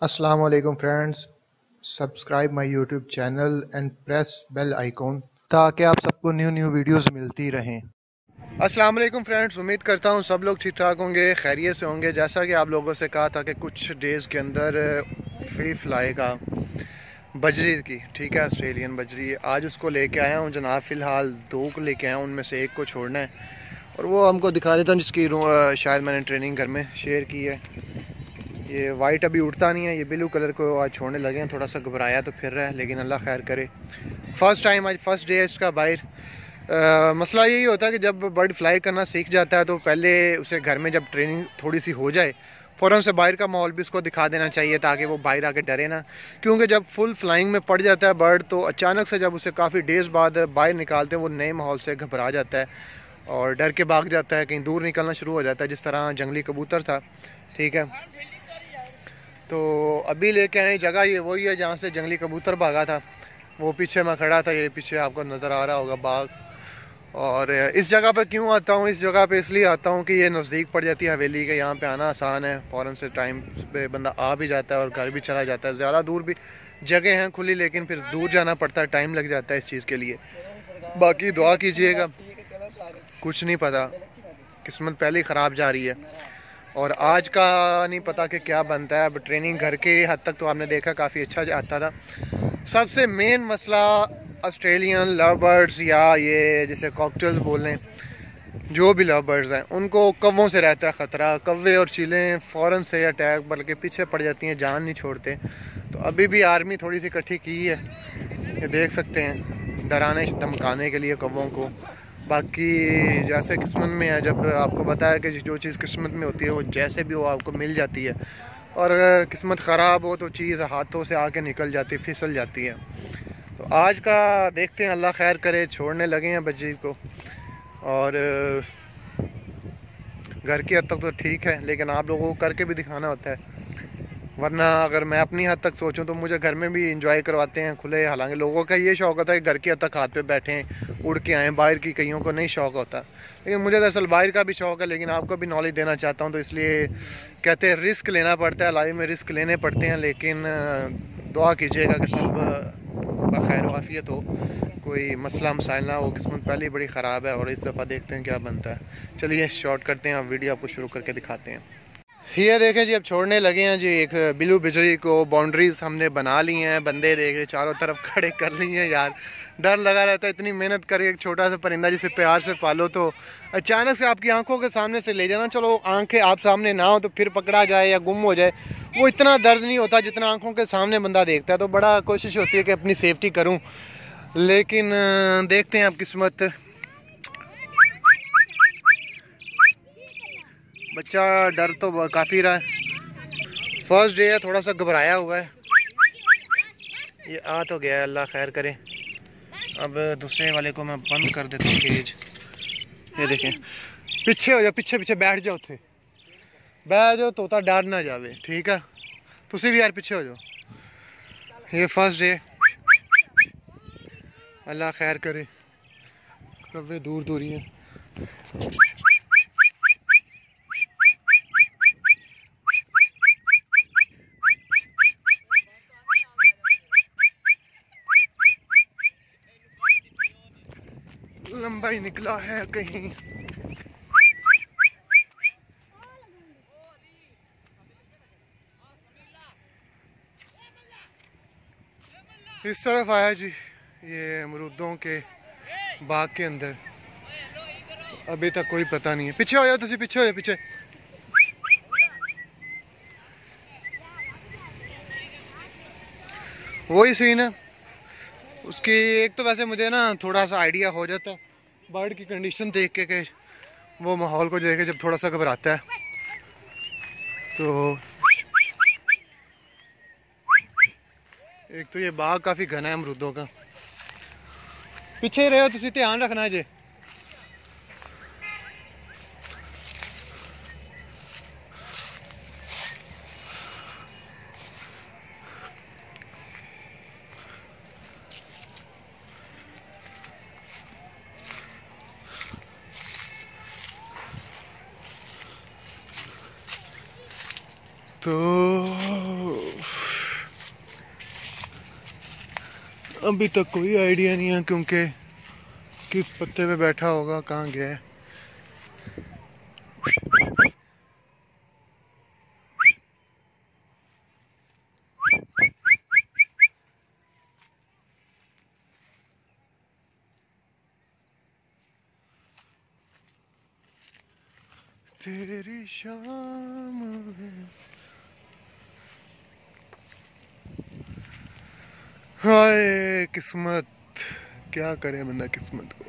अस्सलाम वालेकुम friends, subscribe my YouTube channel and press bell icon ताकि आप सबको न्यू वीडियोस मिलती रहें। अस्सलाम वालेकुम फ्रेंड्स, उम्मीद करता हूँ सब लोग ठीक ठाक होंगे, खैरियत से होंगे। जैसा कि आप लोगों से कहा था कि कुछ डेज़ के अंदर फ्री फ्लाई का बजरी की, ठीक है, ऑस्ट्रेलियन बजरी, आज उसको लेके आया हूँ जनाब। फ़िलहाल दो को लेके आया हूँ, उनमें से एक को छोड़ना है और वो हमको दिखा देता हूँ जिसकी शायद मैंने ट्रेनिंग घर में शेयर की है। ये वाइट अभी उड़ता नहीं है, ये ब्लू कलर को आज छोड़ने लगे हैं। थोड़ा सा घबराया तो फिर रहा है, लेकिन अल्लाह खैर करे। फ़र्स्ट टाइम, आज फर्स्ट डे है इसका बाहर। मसला यही होता है कि जब बर्ड फ्लाई करना सीख जाता है तो पहले उसे घर में जब ट्रेनिंग थोड़ी सी हो जाए, फ़ौरन से बाहर का माहौल भी उसको दिखा देना चाहिए ताकि वो बाहर आके डरे ना। क्योंकि जब फुल फ्लाइंग में पड़ जाता है बर्ड तो अचानक से जब उसे काफ़ी डेज़ बाद बाहर निकालते हैं वो नए माहौल से घबरा जाता है और डर के भाग जाता है, कहीं दूर निकलना शुरू हो जाता है, जिस तरह जंगली कबूतर था, ठीक है। तो अभी लेके आए जगह ये वही है जहाँ से जंगली कबूतर भागा था। वो पीछे मैं खड़ा था, ये पीछे आपको नज़र आ रहा होगा बाग। और इस जगह पे क्यों आता हूँ, इस जगह पे इसलिए आता हूँ कि ये नज़दीक पड़ जाती है हवेली के, यहाँ पे आना आसान है, फ़ौरन से टाइम पे बंदा आ भी जाता है और घर भी चला जाता है। ज़्यादा दूर भी जगह हैं खुली, लेकिन फिर दूर जाना पड़ता है, टाइम लग जाता है इस चीज़ के लिए। बाकी दुआ कीजिएगा, कुछ नहीं पता, किस्मत पहले ही ख़राब जा रही है और आज का नहीं पता कि क्या बनता है। अब ट्रेनिंग घर के हद तक तो आपने देखा काफ़ी अच्छा आता था। सबसे मेन मसला ऑस्ट्रेलियन लव बर्ड्स या ये जैसे कॉकटेल्स बोल लें, जो भी लव बर्ड्स हैं, उनको कौवों से रहता है ख़तरा। कौवे और चीलें फ़ौरन से अटैक बल्कि पीछे पड़ जाती हैं, जान नहीं छोड़ते। तो अभी भी आर्मी थोड़ी सी इकट्ठी की है, ये देख सकते हैं, डराने धमकाने के लिए कौवों को। बाकी जैसे किस्मत में है, जब आपको बताया कि जो चीज़ किस्मत में होती है वो जैसे भी वो आपको मिल जाती है, और अगर किस्मत ख़राब हो तो चीज़ हाथों से आके निकल जाती, फिसल जाती है। तो आज का देखते हैं, अल्लाह खैर करे। छोड़ने लगे हैं बच्ची को और घर की हद तक तो ठीक है, लेकिन आप लोगों को करके भी दिखाना होता है, वरना अगर मैं अपनी हद तक सोचूं तो मुझे घर में भी इंजॉय करवाते हैं खुले। हालांकि लोगों का ये शौक़ होता है कि घर की हद तक हाथ पे बैठें, उड़ के आएँ, बाहर की कईयों को नहीं शौक़ होता, लेकिन मुझे दरअसल बाहर का भी शौक़ है। लेकिन आपको भी नॉलेज देना चाहता हूँ, तो इसलिए कहते हैं रिस्क लेना पड़ता है, लाइफ में रिस्क लेने पड़ते हैं। लेकिन दुआ कीजिएगा कि सब बखैर वाफियत हो, कोई मसला मसाइल ना हो। किस्मत पहले ही बड़ी ख़राब है और इस दफ़ा देखते हैं क्या बनता है। चलिए शॉर्ट करते हैं, अब वीडियो आपको शुरू करके दिखाते हैं। ये देखें जी, अब छोड़ने लगे हैं जी एक ब्लू बिजली को। बाउंड्रीज हमने बना ली हैं, बंदे देखे चारों तरफ खड़े कर लिए हैं। यार डर लगा रहता है, इतनी मेहनत करे एक छोटा सा परिंदा जिसे प्यार से पालो तो अचानक से आपकी आंखों के सामने से ले जाना। चलो आंखें आप सामने ना हो तो फिर पकड़ा जाए या गुम हो जाए, वो इतना दर्द नहीं होता जितना आंखों के सामने बंदा देखता है। तो बड़ा कोशिश होती है कि अपनी सेफ्टी करूँ, लेकिन देखते हैं अब किस्मत। बच्चा डर तो काफ़ी रहा है, फर्स्ट डे है, थोड़ा सा घबराया हुआ है। ये आ तो गया है, अल्लाह खैर करे। अब दूसरे वाले को मैं बंद कर देता हूँ केज। ये देखें, पीछे हो जाओ, पीछे पीछे बैठ जाओ, थे बैठ जाओ, तोता डर ना जावे, ठीक है। तुसी भी यार पीछे हो जाओ। ये फर्स्ट डे, अल्लाह खैर करे। कब्बे दूर दूर ही हैं। लंबा ही निकला है कहीं। इस तरफ आया जी, ये अमरूदों के बाग के अंदर। अभी तक कोई पता नहीं है। पीछे हो जाओ, तुझे पीछे हो जाओ, पीछे। वही सीन है उसकी। एक तो वैसे मुझे ना थोड़ा सा आइडिया हो जाता है बर्ड की कंडीशन देख के वो माहौल को देख के जब थोड़ा सा घबराता है तो। एक तो ये बाग काफ़ी घना है अमरूदों का। पीछे रहे हो, तुसी ध्यान रखना है जी। तो अभी तक कोई आइडिया नहीं है क्योंकि किस पत्ते पे बैठा होगा, कहाँ गया है। तेरी शाम हाय किस्मत, क्या करे बंदा किस्मत को।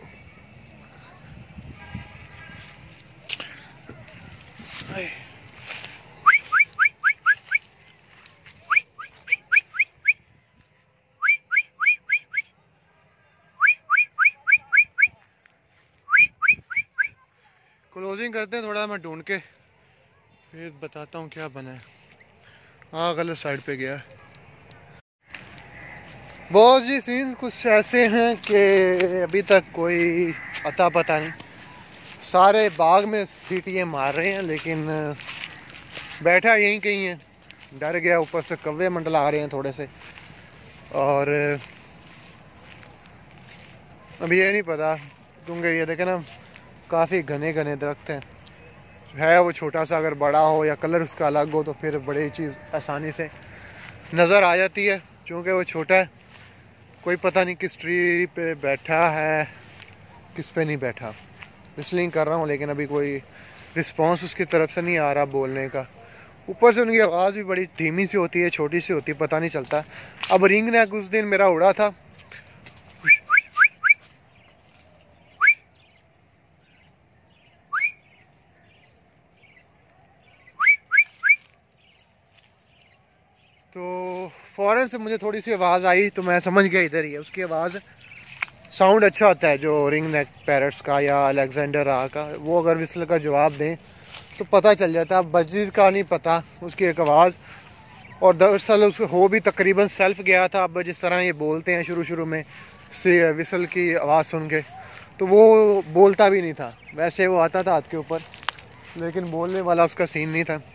हाय क्लोजिंग करते हैं थोड़ा, मैं ढूंढ के फिर बताता हूँ क्या बना है। हाँ गलत साइड पे गया। बहुत जी सीन कुछ ऐसे हैं कि अभी तक कोई अता पता नहीं। सारे बाग में सीटियाँ मार रहे हैं लेकिन बैठा यहीं कहीं है। डर गया, ऊपर से कौवे मंडला रहे हैं थोड़े से। और अभी ये नहीं पता क्योंकि ये देखे ना काफ़ी घने घने दरख्त हैं। है वो छोटा सा, अगर बड़ा हो या कलर उसका अलग हो तो फिर बड़ी चीज़ आसानी से नज़र आ जाती है। क्योंकि वो छोटा है, कोई पता नहीं किस ट्री पे बैठा है किस पे नहीं बैठा। विस्लिंग कर रहा हूँ लेकिन अभी कोई रिस्पांस उसकी तरफ से नहीं आ रहा बोलने का। ऊपर से उनकी आवाज़ भी बड़ी धीमी सी होती है, छोटी सी होती है, पता नहीं चलता। अब रिंग नेक उस दिन मेरा उड़ा था, तो फ़ौरन से मुझे थोड़ी सी आवाज़ आई तो मैं समझ गया इधर ही है। उसकी आवाज़ साउंड अच्छा होता है जो रिंग नेक पैरट्स का या अलेक्जेंडर आ का, वो अगर विसल का जवाब दें तो पता चल जाता है। बजीज का नहीं पता, उसकी एक आवाज़। और दरअसल उस हो भी तकरीबन सेल्फ गया था। अब जिस तरह ये बोलते हैं शुरू शुरू में से विसल की आवाज़ सुन के, तो वो बोलता भी नहीं था। वैसे वो आता था हाथ के ऊपर लेकिन बोलने वाला उसका सीन नहीं था।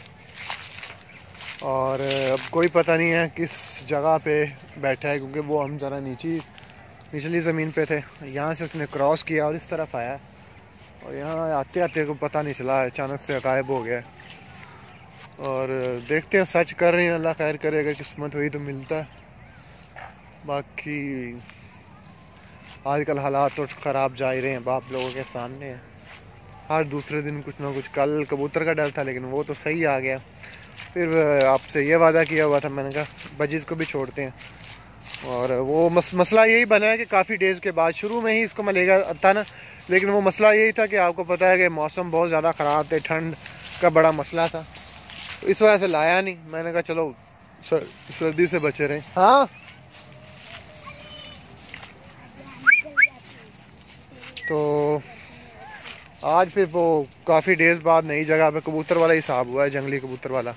और अब कोई पता नहीं है किस जगह पे बैठा है क्योंकि वो हम ज़रा निचली ज़मीन पे थे। यहाँ से उसने क्रॉस किया और इस तरफ आया और यहाँ आते आते को पता नहीं चला, अचानक से गायब हो गया। और देखते हैं, सर्च कर रहे हैं, अल्लाह खैर करे, अगर किस्मत हुई तो मिलता है। बाकी आजकल हालात तो ख़राब जा ही रहे हैं, बाप लोगों के सामने है। हर दूसरे दिन कुछ ना कुछ। कल कबूतर का डर था लेकिन वो तो सही आ गया। फिर आपसे ये वादा किया हुआ था, मैंने कहा बजीज़ को भी छोड़ते हैं। और वो मसला यही बना है कि काफ़ी डेज़ के बाद, शुरू में ही इसको मलेगा था ना, लेकिन वो मसला यही था कि आपको पता है कि मौसम बहुत ज़्यादा ख़राब थे, ठंड का बड़ा मसला था, तो इस वजह से लाया नहीं। मैंने कहा चलो सर्दी से बचे रहें। हाँ तो आज फिर वो काफ़ी डेज़ बाद नई जगह पे कबूतर वाला हिसाब हुआ है, जंगली कबूतर वाला।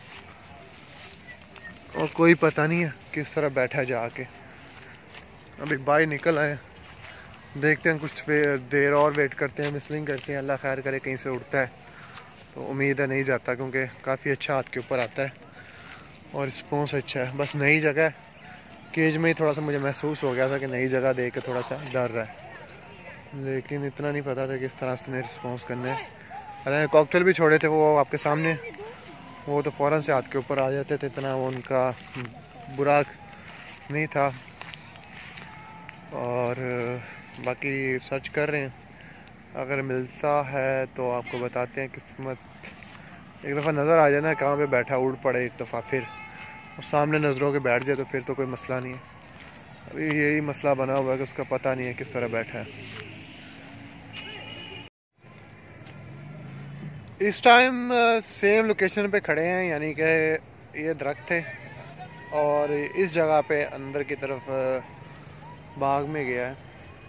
और कोई पता नहीं है किस तरह बैठा जाके। अभी बाहर निकल आए, देखते हैं कुछ देर और वेट करते हैं, मिसलिंग करते हैं, अल्लाह खैर करे कहीं से उड़ता है तो उम्मीद है नहीं जाता क्योंकि काफ़ी अच्छा हाथ के ऊपर आता है और रिस्पॉन्स अच्छा है। बस नई जगह है, केज में ही थोड़ा सा मुझे महसूस हो गया था कि नई जगह देख के थोड़ा सा डर रहा है, लेकिन इतना नहीं पता था किस तरह से रिस्पॉन्स करना है। अरे कॉकटेल भी छोड़े थे वो आपके सामने, वो तो फ़ौरन से हाथ के ऊपर आ जाते थे, इतना वो उनका बुरा नहीं था। और बाकी सर्च कर रहे हैं, अगर मिलता है तो आपको बताते हैं। किस्मत एक दफ़ा नज़र आ जाए ना कहाँ पे बैठा, उड़ पड़े एक दफ़ा, फिर और सामने नज़रों के बैठ जाए तो फिर तो कोई मसला नहीं है। अभी यही मसला बना हुआ है कि उसका पता नहीं है किस तरह बैठा है। इस टाइम सेम लोकेशन पे खड़े हैं, यानी कि ये दरख्त थे और इस जगह पे अंदर की तरफ बाग में गया है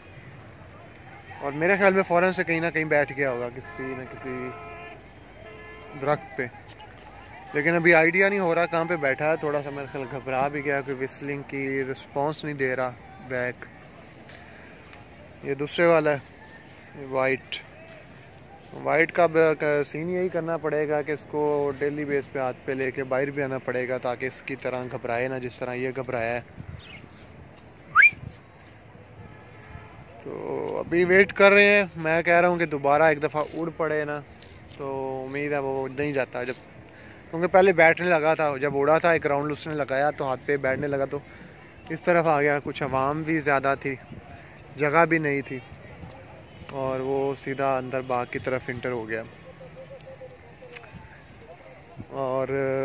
और मेरे ख्याल में फ़ौरन से कहीं ना कहीं बैठ गया होगा किसी न किसी दरख्त पे, लेकिन अभी आइडिया नहीं हो रहा कहाँ पे बैठा है। थोड़ा सा मेरे ख्याल घबरा भी गया कि विस्लिंग की रिस्पांस नहीं दे रहा बैक। ये दूसरे वाला है वाइट का सीन यही करना पड़ेगा कि इसको डेली बेस पे हाथ पे लेके बाहर भी आना पड़ेगा ताकि इसकी तरह घबराए ना जिस तरह ये घबराया है। तो अभी वेट कर रहे हैं। मैं कह रहा हूँ कि दोबारा एक दफ़ा उड़ पड़े ना, तो उम्मीद है वो नहीं जाता। जब क्योंकि पहले बैठने लगा था, जब उड़ा था एक राउंड उसने लगाया तो हाथ पे बैठने लगा, तो इस तरफ आ गया। कुछ आवाम भी ज़्यादा थी, जगह भी नहीं थी, और वो सीधा अंदर बाग की तरफ इंटर हो गया। और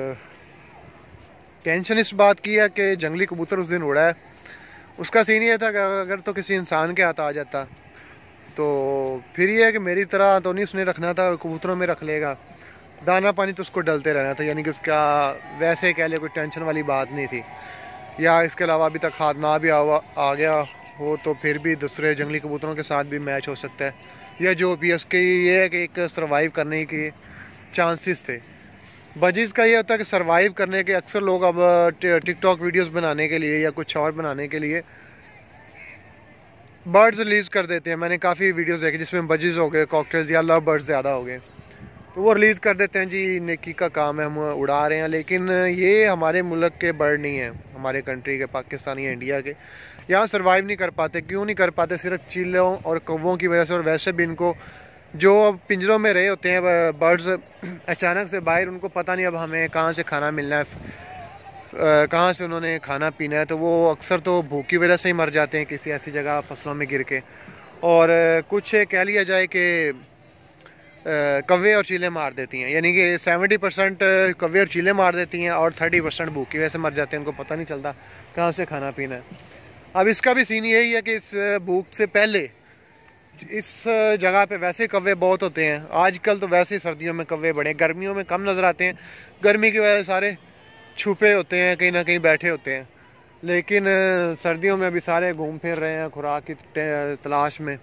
टेंशन इस बात की है कि जंगली कबूतर उस दिन उड़ा है, उसका सीन ये था कि अगर तो किसी इंसान के हाथ आ जाता तो फिर ये है कि मेरी तरह तो नहीं उसने रखना था, कबूतरों में रख लेगा, दाना पानी तो उसको डलते रहना था। यानी कि उसका वैसे कह ले कोई टेंशन वाली बात नहीं थी। या इसके अलावा अभी तक हाथ ना भी आ गया हो तो फिर भी दूसरे जंगली कबूतरों के साथ भी मैच हो सकता है, या जो भी उसके ये है कि एक सर्वाइव करने के चांसेस थे। बजीज़ का ये होता है कि सर्वाइव करने के अक्सर लोग अब टिकटॉक वीडियोस बनाने के लिए या कुछ और बनाने के लिए बर्ड्स रिलीज़ कर देते हैं। मैंने काफ़ी वीडियोस देखे जिसमें बजीज़ हो गए, कॉकटेल्स या लव बर्ड्स ज़्यादा हो गए, तो वो रिलीज़ कर देते हैं। जी नेकी का काम है, हम उड़ा रहे हैं। लेकिन ये हमारे मुल्क के बर्ड नहीं हैं, हमारे कंट्री के, पाकिस्तान या इंडिया के। यहाँ सर्वाइव नहीं कर पाते। क्यों नहीं कर पाते? सिर्फ चीलों और कौवों की वजह से। और वैसे भी इनको जो पिंजरों में रहे होते हैं बर्ड्स, अचानक से बाहर, उनको पता नहीं अब हमें कहाँ से खाना मिलना है, कहाँ से उन्होंने खाना पीना है, तो वो अक्सर तो भूख की वजह से ही मर जाते हैं किसी ऐसी जगह फसलों में गिर के। और कुछ कह लिया जाए कि कौवे और चीलें मार देती हैं, यानी कि 70% कौवे और चीलें मार देती हैं और 30% भूख की वजह से मर जाते हैं। उनको पता नहीं चलता कहाँ से खाना पीना है। अब इसका भी सीन यही है कि इस भूख से पहले इस जगह पे वैसे कौवे बहुत होते हैं। आजकल तो वैसे ही सर्दियों में कौवे बड़े, गर्मियों में कम नज़र आते हैं। गर्मी की वजह से सारे छुपे होते हैं, कहीं ना कहीं बैठे होते हैं। लेकिन सर्दियों में अभी सारे घूम फिर रहे हैं खुराक की तलाश में।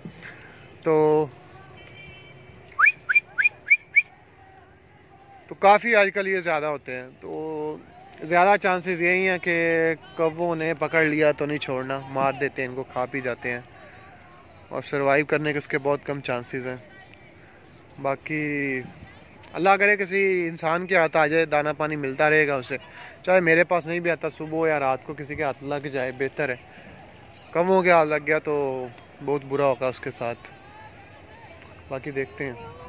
तो काफ़ी आजकल ये ज़्यादा होते हैं। तो ज़्यादा चांसेस यही हैं कि कौवों ने पकड़ लिया तो नहीं छोड़ना, मार देते हैं इनको, खा पी जाते हैं। और सर्वाइव करने के उसके बहुत कम चांसेस हैं। बाकी अल्लाह करे किसी इंसान के हाथ आ जाए, दाना पानी मिलता रहेगा उसे, चाहे मेरे पास नहीं भी आता, सुबह या रात को किसी के हाथ लग जाए बेहतर है। कौवों के हाथ लग गया तो बहुत बुरा होगा उसके साथ। बाकी देखते हैं।